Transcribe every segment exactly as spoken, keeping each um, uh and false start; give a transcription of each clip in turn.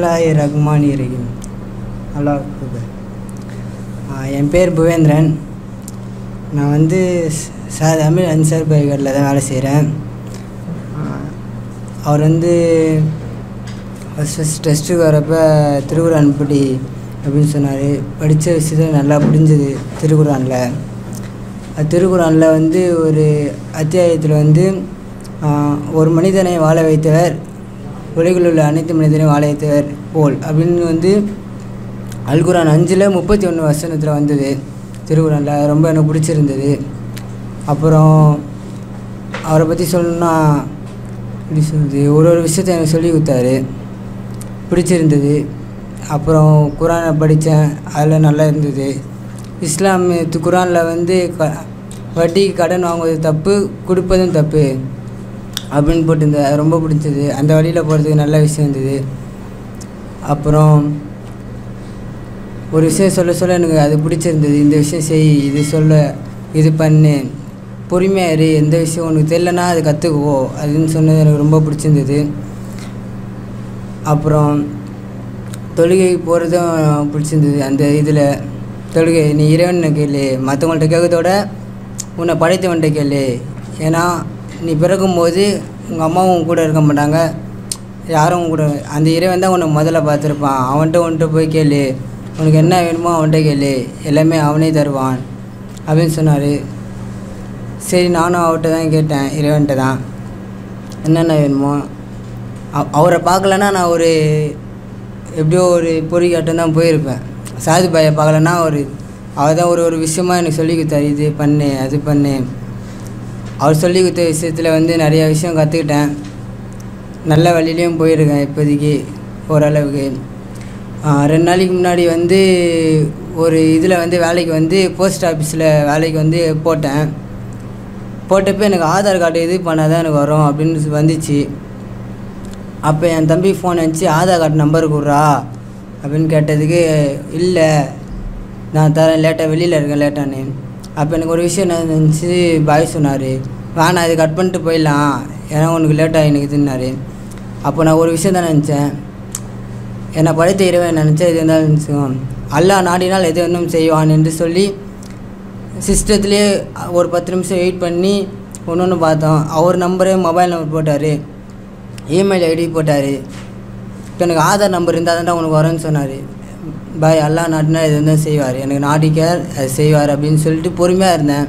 பிஸ்மில்லாஹிர் ரஹ்மானிர் ரஹீம். அல்லாஹ் அக்பர். என் பேர் புவேந்திரன். நான் வந்து சார் தமிழ் அன்சார் பைகரில் தான் வேலை செய்கிறேன். அவர் வந்து ஃபஸ்ட் ஃபஸ்ட் டெஸ்ட்டுக்கு வரப்போ திருக்குரான் படி அப்படின்னு சொன்னார். படித்த விஷயத்தை நல்லா புரிஞ்சுது திருக்குரானில். அது திருக்குரானில் வந்து ஒரு அத்தியாயத்தில் வந்து ஒரு மனிதனை வாழ வைத்தவர் உலகில் உள்ள அனைத்து மனிதனையும் வாழ வைத்தவர் போல் அப்படின்னு வந்து அல்குரான் அஞ்சில் முப்பத்தி ஒன்று வசனத்தில் வந்தது திருக்குறானில். ரொம்ப எனக்கு பிடிச்சிருந்தது. அப்புறம் அவரை பற்றி சொல்லணுன்னா எப்படி சொல்லுது, ஒரு ஒரு விஷயத்தை எனக்கு சொல்லி கொடுத்தாரு, பிடிச்சிருந்தது. அப்புறம் குரானை படித்தேன், அதில் நல்லா இருந்தது. இஸ்லாம் குரானில் வந்து க வட்டிக்கு கடன் வாங்குவது தப்பு, கொடுப்பதும் தப்பு அப்படின்னு போட்டிருந்தது. அது ரொம்ப பிடிச்சது. அந்த வழியில் போகிறதுக்கு நல்ல விஷயம் இருந்தது. அப்புறம் ஒரு விஷயம் சொல்ல சொல்ல எனக்கு அது பிடிச்சிருந்தது. இந்த விஷயம் செய், இது சொல்ல, இது பண்ணு, பொறுமையாக இரு, எந்த விஷயம் உனக்கு தெரியலனா அது கற்றுக்குவோ அப்படின்னு சொன்னது எனக்கு ரொம்ப பிடிச்சிருந்தது. அப்புறம் தொழுகை போகிறதும் பிடிச்சிருந்தது. அந்த இதில் தொழுகை நீ இறைவனை கேளு, மற்றவங்கள்ட்ட கேட்கறதோட உன்னை படைத்தவன்கிட்ட கேளு. ஏன்னா நீ பிறக்கும்போது உங்கள் அம்மாவும் கூட இருக்க மாட்டாங்க, யாரும் கூட, அந்த இறைவன் தான் உன்னை முதல்ல பார்த்துருப்பான். அவன்கிட்ட உன்கிட்ட போய் கேளு, உனக்கு என்ன வேணுமோ அவன்கிட்ட கேளு, எல்லாமே அவனே தருவான் அப்படின்னு சொன்னார். சரி, நானும் அவர்கிட்ட தான் கேட்டேன், இறைவன்கிட்ட தான் என்னென்ன வேணுமோ. அவரை பார்க்கலன்னா நான் ஒரு எப்படியோ ஒரு பொறிக்காட்டம் தான் போயிருப்பேன். சாது பாயை பார்க்கலன்னா ஒரு அவர் தான் ஒரு ஒரு விஷயமா எனக்கு சொல்லி கொடுத்தாரு, இது பண்ணு அது பண்ணு. அவர் சொல்லி கொடுத்த விஷயத்தில் வந்து நிறையா விஷயம் கற்றுக்கிட்டேன். நல்ல வழியிலையும் போயிருக்கேன் இப்போதைக்கு ஓரளவுக்கு. ரெண்டு நாளைக்கு முன்னாடி வந்து ஒரு இதில் வந்து வேலைக்கு வந்து போஸ்ட் ஆஃபீஸில் வேலைக்கு வந்து போட்டேன். போட்டப்போ எனக்கு ஆதார் கார்டு இது பண்ணால் தான் எனக்கு வரும் அப்படின்னு வந்துச்சு. அப்போ என் தம்பி ஃபோன் அடிச்சு ஆதார் கார்டு நம்பர் கொடுறா அப்படின்னு கேட்டதுக்கு, இல்லை நான் தரேன், லேட்டாக வெளியில் இருக்கேன் லேட்டானு. அப்போ எனக்கு ஒரு விஷயம் என்ன நினச்சி பாய் சொன்னார், வேணாம் இது கட் பண்ணிட்டு போயிடலாம், ஏன்னா உனக்கு லேட்டாக எனக்கு இதுன்னாரு. அப்போ நான் ஒரு விஷயம் தான் நினச்சேன், என்னை படைத்த இறைவன் நினச்சா எது இருந்தாலும் நினச்சிக்குவோம், அல்லாஹ் நாடினால் எது வேணும் செய்வான் என்று சொல்லி சிஸ்டத்துலேயே ஒரு பத்து நிமிஷம் வெயிட் பண்ணி ஒன்று ஒன்று பார்த்தோம். அவர் நம்பரே மொபைல் நம்பர் போட்டார், இமெயில் ஐடி போட்டார். இப்போ எனக்கு ஆதார் நம்பர் இருந்தால் தான்டா உனக்கு வரேன்னு சொன்னார். பாய் அல்லாஹ் நாட்டினா இது வந்து செய்வார், எனக்கு நாடிக்கார் அது செய்வார் அப்படின்னு சொல்லிட்டு பொறுமையாக இருந்தேன்.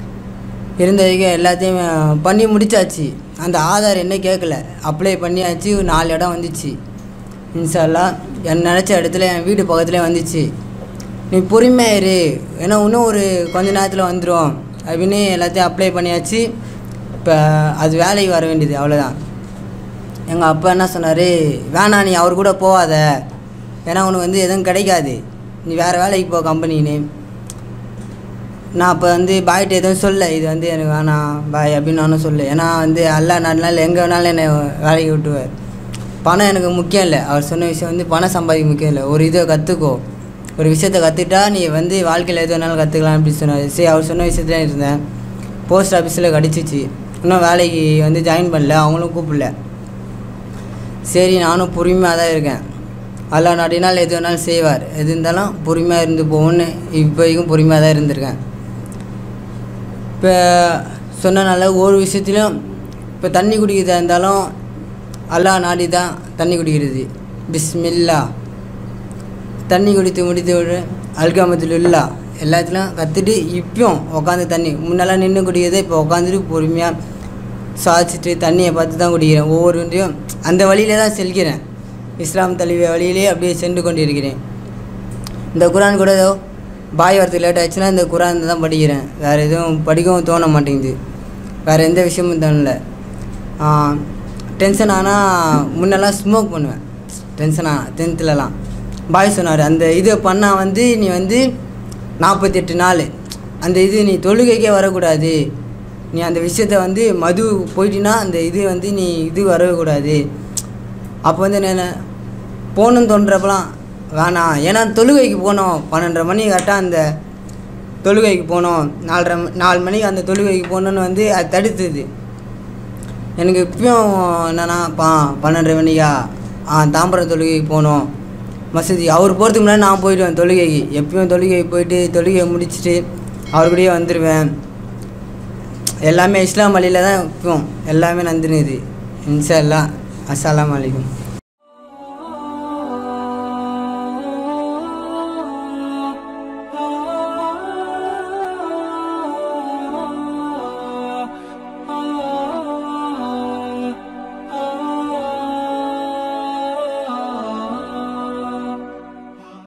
இருந்த வரைக்கும் எல்லாத்தையும் பண்ணி முடித்தாச்சு. அந்த ஆதார் என்ன கேட்கல, அப்ளை பண்ணியாச்சு. நாலு இடம் வந்துச்சு. இன்ஷா அல்லாஹ் என் நினச்ச இடத்துல என் வீடு பக்கத்துலேயே வந்துச்சு. நீ பொறுமையாக இரு, ஏன்னா இன்னும் ஒரு கொஞ்ச நேரத்தில் வந்துடும் அப்படின்னு எல்லாத்தையும் அப்ளை பண்ணியாச்சு. இப்போ அது வேலைக்கு வர வேண்டியது, அவ்வளோதான். எங்கள் அப்பா என்ன சொன்னார், வேணாம் நீ அவர் கூட போகாத, ஏன்னா உனக்கு வந்து எதுவும் கிடைக்காது, நீ வேறு வேலைக்கு போ கம்பெனின்னு. நான் அப்போ வந்து பாய்கிட்ட எதுவும் சொல்ல, இது வந்து எனக்கு வேணாம் பாய் அப்படின்னு நானும் சொல்ல. ஏன்னா வந்து எல்லா நாட்டினாலும் எங்கே வேணாலும் என்னை வேலைக்கு விட்டுவார். பணம் எனக்கு முக்கியம் இல்லை. அவர் சொன்ன விஷயம் வந்து பணம் சம்பாதிக்க முக்கியம் இல்லை, ஒரு இதை கற்றுக்கோ, ஒரு விஷயத்த கற்றுக்கிட்டா நீ வந்து வாழ்க்கையில் எது வேணாலும் கற்றுக்கலாம் அப்படின்னு சொன்னார். சரி, அவர் சொன்ன விஷயத்துல இருந்தேன். போஸ்ட் ஆஃபீஸில் கிடச்சிச்சு. இன்னும் வேலைக்கு வந்து ஜாயின் பண்ணல, அவங்களும் கூப்பிடல. சரி, நானும் பொறுமையாக தான் இருக்கேன். அல்லாஹ் நாடினால் எது வேணாலும் செய்வார், எது இருந்தாலும் பொறுமையாக இருந்து போகணுன்னு இப்போதைக்கும் பொறுமையாக தான் இருந்திருக்கேன். இப்போ சொன்னனால ஒரு விஷயத்திலும் இப்போ தண்ணி குடிக்கிறதா இருந்தாலும் அல்லாஹ் நாடி தான் தண்ணி குடிக்கிறது. பிஸ்மில்லா, தண்ணி குடித்து முடித்து விட அல்காமத்தில் இல்லா, எல்லாத்துலையும் கற்றுட்டு இப்போயும் உட்காந்து தண்ணி, முன்னெல்லாம் நின்று குடிக்கிறதே இப்போ உட்காந்துட்டு பொறுமையாக சாதிச்சுட்டு தண்ணியை பார்த்து தான் குடிக்கிறேன். ஒவ்வொரு ஒன்றையும் அந்த வழியிலே தான் செல்கிறேன். இஸ்லாம் தழுவிய வழியிலே அப்படியே சென்று கொண்டு இருக்கிறேன். இந்த குரான் கூட ஏதோ பாய் வரத்துக்கு லேட் ஆச்சுன்னா இந்த குரான் தான் படிக்கிறேன். வேறு எதுவும் படிக்கவும் தோண மாட்டேங்குது, வேறு எந்த விஷயமும் தோணலை. டென்ஷன் ஆனால் முன்னெல்லாம் ஸ்மோக் பண்ணுவேன், டென்ஷன் ஆனால் டென்த்துலலாம். பாய் சொன்னார், அந்த இதை பண்ணால் வந்து நீ வந்து நாற்பத்தெட்டு நாள் அந்த இது நீ தொழுகைக்கே வரக்கூடாது, நீ அந்த விஷயத்த வந்து மது போயிட்டினா அந்த இது வந்து நீ இது வரக்கூடாது. அப்போ வந்து என்ன போகணுன்னு தோன்றப்பெல்லாம் வேணாம், ஏன்னா தொழுகைக்கு போனோம், பன்னெண்டரை மணி கரெக்டாக அந்த தொழுகைக்கு போனோம், நாலரை நாலு மணிக்கு அந்த தொழுகைக்கு போகணுன்னு வந்து அது தடுத்துது எனக்கு. இப்பயும் என்னென்னா பா பன்னெண்டரை மணிக்கா ஆ தாம்பரம் தொழுகைக்கு போகணும் மசூதி. அவர் போகிறதுக்கு முன்னாடி நான் போயிடுவேன் தொழுகைக்கு. எப்பயும் தொழுகைக்கு போயிட்டு தொழுகையை முடிச்சுட்டு அவர் கூடயே வந்துடுவேன். எல்லாமே இஸ்லாம் வழியில் தான் இப்போம் எல்லாமே நடந்துனுது. இன்ஷா அல்லாஹ். அஸ்ஸலாமு அலைக்கும்.